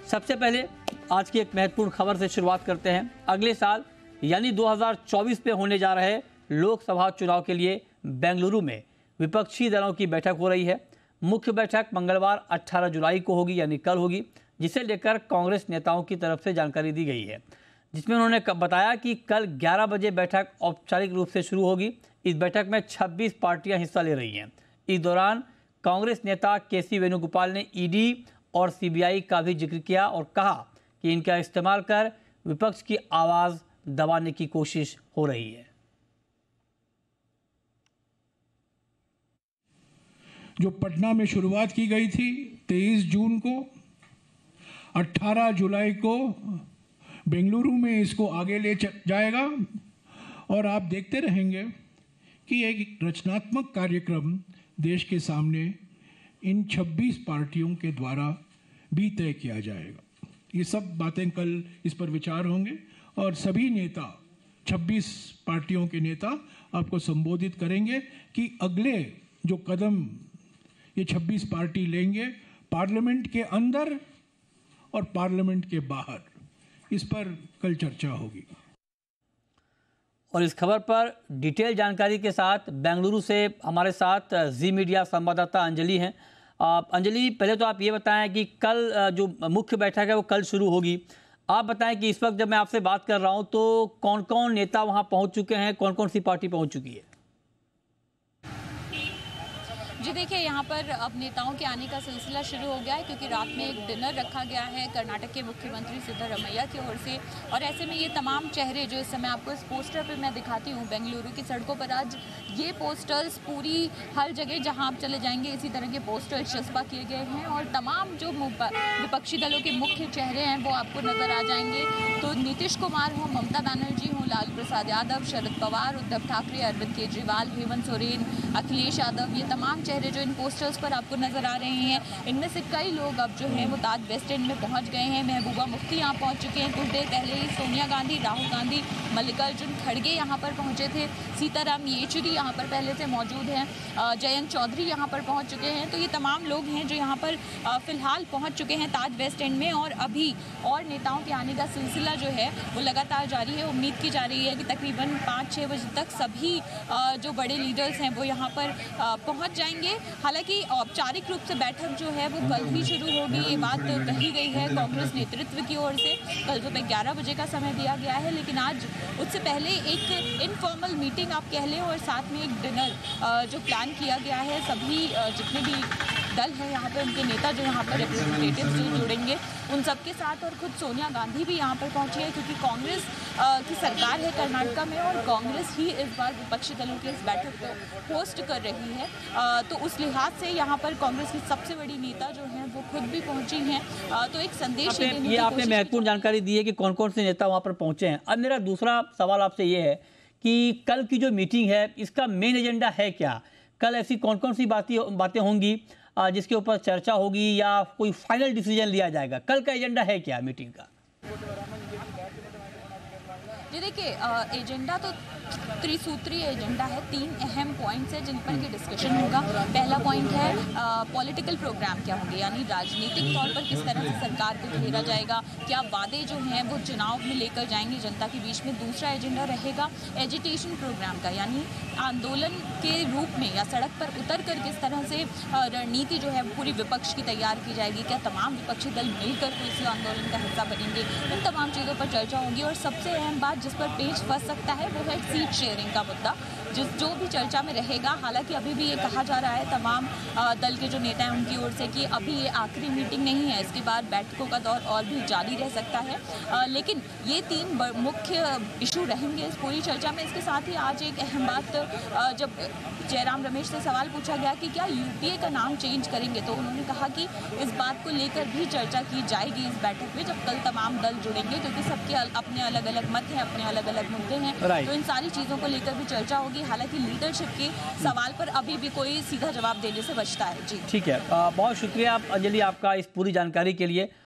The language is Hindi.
सबसे पहले आज की एक महत्वपूर्ण खबर से शुरुआत करते हैं। अगले साल यानी 2024 में होने जा रहे लोकसभा चुनाव के लिए बेंगलुरु में विपक्षी दलों की बैठक हो रही है। मुख्य बैठक मंगलवार 18 जुलाई को होगी, यानी कल होगी, जिसे लेकर कांग्रेस नेताओं की तरफ से जानकारी दी गई है, जिसमें उन्होंने बताया कि कल 11 बजे बैठक औपचारिक रूप से शुरू होगी। इस बैठक में 26 पार्टियां हिस्सा ले रही हैं। इस दौरान कांग्रेस नेता केसी वेणुगोपाल ने ईडी और सीबीआई का भी जिक्र किया और कहा कि इनका इस्तेमाल कर विपक्ष की आवाज़ दबाने की कोशिश हो रही है। जो पटना में शुरुआत की गई थी 23 जून को, 18 जुलाई को बेंगलुरु में इसको आगे ले जाएगा और आप देखते रहेंगे कि एक रचनात्मक कार्यक्रम देश के सामने इन 26 पार्टियों के द्वारा भी तय किया जाएगा। ये सब बातें कल इस पर विचार होंगे और सभी नेता, 26 पार्टियों के नेता आपको संबोधित करेंगे कि अगले जो कदम ये 26 पार्टी लेंगे पार्लियामेंट के अंदर और पार्लियामेंट के बाहर, इस पर कल चर्चा होगी। और इस खबर पर डिटेल जानकारी के साथ बेंगलुरु से हमारे साथ जी मीडिया संवाददाता अंजलि हैं। अंजलि, पहले तो आप ये बताएं कि कल जो मुख्य बैठक है वो कल शुरू होगी। आप बताएं कि इस वक्त जब मैं आपसे बात कर रहा हूं तो कौन कौन नेता वहां पहुंच चुके हैं, कौन कौन सी पार्टी पहुंच चुकी है? जी देखिए, यहाँ पर अब नेताओं के आने का सिलसिला शुरू हो गया है, क्योंकि रात में एक डिनर रखा गया है कर्नाटक के मुख्यमंत्री सिद्धरमैया की ओर से। और ऐसे में ये तमाम चेहरे जो इस समय आपको इस पोस्टर पे मैं दिखाती हूँ, बेंगलुरु की सड़कों पर आज ये पोस्टर्स पूरी हर जगह जहाँ आप चले जाएंगे इसी तरह के पोस्टर्स चस्पा किए गए हैं और तमाम जो विपक्षी दलों के मुख्य चेहरे हैं वो आपको नजर आ जाएंगे। तो नीतीश कुमार हो, ममता बनर्जी हो, लालू प्रसाद यादव, शरद पवार, उद्धव ठाकरे, अरविंद केजरीवाल, हेमंत सोरेन, अखिलेश यादव, ये तमाम चेहरे जो इन पोस्टर्स पर आपको नजर आ रहे हैं। इनमें से कई लोग अब जो हैं वो ताज वेस्ट एंड में पहुंच गए हैं। महबूबा मुफ्ती यहाँ पहुंच चुके हैं। कुछ देर पहले ही सोनिया गांधी, राहुल गांधी, मल्लिकार्जुन खड़गे यहाँ पर पहुंचे थे। सीताराम येचुरी यहाँ पर पहले से मौजूद हैं। जयंत चौधरी यहाँ पर पहुँच चुके हैं। तो ये तमाम लोग हैं जो यहाँ पर फिलहाल पहुँच चुके हैं ताज वेस्ट एंड में। और अभी और नेताओं के आने का सिलसिला जो है वो लगातार जारी है। उम्मीद की जा रही है कि तकरीबन 5-6 बजे तक सभी जो बड़े लीडर्स हैं वो यहाँ पर पहुँच जाएंगे। हालांकि औपचारिक रूप से बैठक जो है वो कल ही शुरू होगी, ये बात कही गई है कांग्रेस नेतृत्व की ओर से। कल सुबह 11 बजे का समय दिया गया है, लेकिन आज उससे पहले एक इनफॉर्मल मीटिंग आप कह लें और साथ में एक डिनर जो प्लान किया गया है। सभी जितने भी दल है यहाँ पे, उनके नेता जो यहाँ पर रिप्रेजेंटेटिव्स जो जुड़ेंगे उन सबके साथ, और खुद सोनिया गांधी भी यहाँ पर पहुँची है, क्योंकि कांग्रेस की सरकार है कर्नाटका में और कांग्रेस ही इस बार विपक्षी दलों की इस बैठक को होस्ट कर रही है। तो उस लिहाज से यहाँ पर कांग्रेस की सबसे बड़ी नेता जो हैं वो खुद भी पहुँची हैं। तो एक संदेश ये आपने महत्वपूर्ण जानकारी दी है कि कौन कौन से नेता वहाँ पर पहुँचे हैं। अब मेरा दूसरा सवाल आपसे ये है कि कल की जो मीटिंग है इसका मेन एजेंडा है क्या? कल ऐसी कौन कौन सी बातें होंगी जिसके ऊपर चर्चा होगी या कोई फाइनल डिसीजन लिया जाएगा? कल का एजेंडा है क्या मीटिंग का? जी देखिए, एजेंडा तो त्रिसूत्रीय एजेंडा है। 3 अहम पॉइंट्स हैं जिन पर के डिस्कशन होगा। पहला पॉइंट है पॉलिटिकल प्रोग्राम क्या होंगे, यानी राजनीतिक तौर पर किस तरह से सरकार को घेरा जाएगा, क्या वादे जो हैं वो चुनाव में लेकर जाएंगे जनता के बीच में। दूसरा एजेंडा रहेगा एजिटेशन प्रोग्राम का, यानी आंदोलन के रूप में या सड़क पर उतर कर किस तरह से रणनीति जो है पूरी विपक्ष की तैयार की जाएगी। क्या तमाम विपक्षी दल मिलकर इस आंदोलन का हिस्सा बनेंगे, इन तमाम चीज़ों पर चर्चा होगी। और सबसे अहम बात जिस पर पेच फंस सकता है वो है सीट शेयरिंग का मुद्दा, जो भी चर्चा में रहेगा। हालांकि अभी भी ये कहा जा रहा है तमाम दल के जो नेता हैं उनकी ओर से कि अभी ये आखिरी मीटिंग नहीं है, इसके बाद बैठकों का दौर और भी जारी रह सकता है। लेकिन ये 3 मुख्य इशू रहेंगे इस पूरी चर्चा में। इसके साथ ही आज एक अहम बात, जब जयराम रमेश से सवाल पूछा गया कि क्या यूपीए का नाम चेंज करेंगे, तो उन्होंने कहा कि इस बात को लेकर भी चर्चा की जाएगी इस बैठक में, जब कल तमाम दल जुड़ेंगे, क्योंकि सबके अपने अलग अलग मत हैं, अपने अलग अलग मुद्दे हैं। तो इन सारी चीज़ों को लेकर भी चर्चा होगी। हालांकि लीडरशिप के सवाल पर अभी भी कोई सीधा जवाब देने से बचता है। जी ठीक है, बहुत शुक्रिया अंजलि आपका इस पूरी जानकारी के लिए।